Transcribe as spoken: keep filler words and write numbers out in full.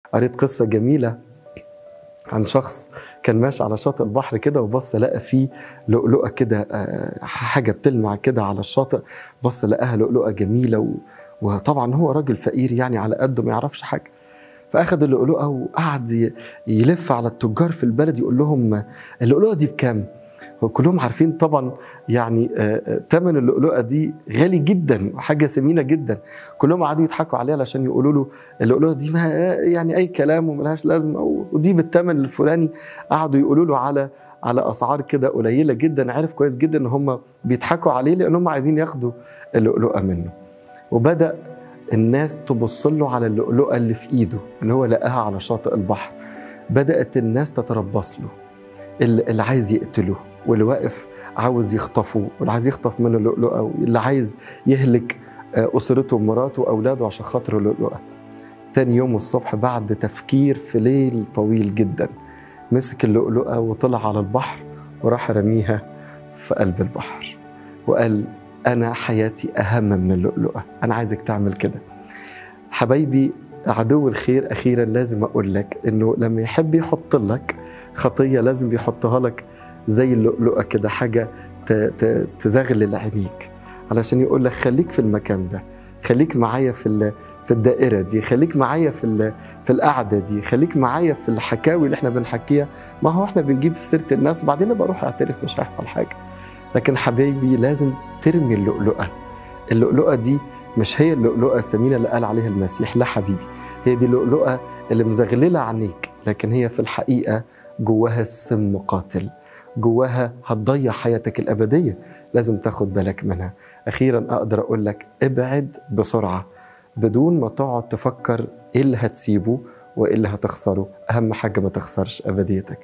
قريت قصة جميلة عن شخص كان ماشي على شاطئ البحر كده، وبص لقى فيه لؤلؤة كده، حاجة بتلمع كده على الشاطئ. بص لقاها لؤلؤة جميلة و... وطبعا هو راجل فقير يعني على قده ما يعرفش حاجة، فأخذ اللؤلؤة وقعد يلف على التجار في البلد يقول لهم اللؤلؤة دي بكام؟ وكلهم عارفين طبعا يعني ثمن اللؤلؤة دي غالي جدا وحاجة ثمينة جدا. كلهم قعدوا يضحكوا عليها علشان يقولوا له اللؤلؤة دي ما يعني أي كلام وملهاش لازمة، ودي بالثمن الفلاني. قعدوا يقولوا له على على أسعار كده قليلة جدا. عرف كويس جدا إن هم بيضحكوا عليه لأنهم عايزين ياخدوا اللؤلؤة منه. وبدأ الناس تبص له على اللؤلؤة اللي في إيده اللي هو لقاها على شاطئ البحر. بدأت الناس تتربص له، اللي عايز يقتله، واللي واقف عاوز يخطفه، واللي عايز يخطف منه اللؤلؤة، واللي عايز يهلك أسرته ومراته وأولاده عشان خاطر اللؤلؤة. تاني يوم الصبح بعد تفكير في ليل طويل جدا مسك اللؤلؤة وطلع على البحر وراح رميها في قلب البحر وقال أنا حياتي أهم من اللؤلؤة، أنا عايزك تعمل كده. حبايبي عدو الخير أخيرا لازم أقول لك إنه لما يحب يحط لك خطية لازم بيحطها لك زي اللؤلؤة كده، حاجة تزغلل عينيك، علشان يقول لك خليك في المكان ده، خليك معايا في في الدائرة دي، خليك معايا في في القعدة دي، خليك معايا في الحكاوي اللي احنا بنحكيها. ما هو احنا بنجيب في سيرة الناس وبعدين بروح اعترف مش هيحصل حاجة. لكن حبايبي لازم ترمي اللؤلؤة. اللؤلؤة دي مش هي اللؤلؤة الثمينة اللي قال عليها المسيح، لا حبيبي، هي دي اللؤلؤة اللي مزغللة عنيك، لكن هي في الحقيقة جواها السم قاتل، جواها هتضيع حياتك الأبدية، لازم تاخد بالك منها. أخيرا أقدر أقول لك ابعد بسرعة بدون ما تقعد تفكر إيه اللي هتسيبه وإيه اللي هتخسره. أهم حاجة ما تخسرش أبديتك.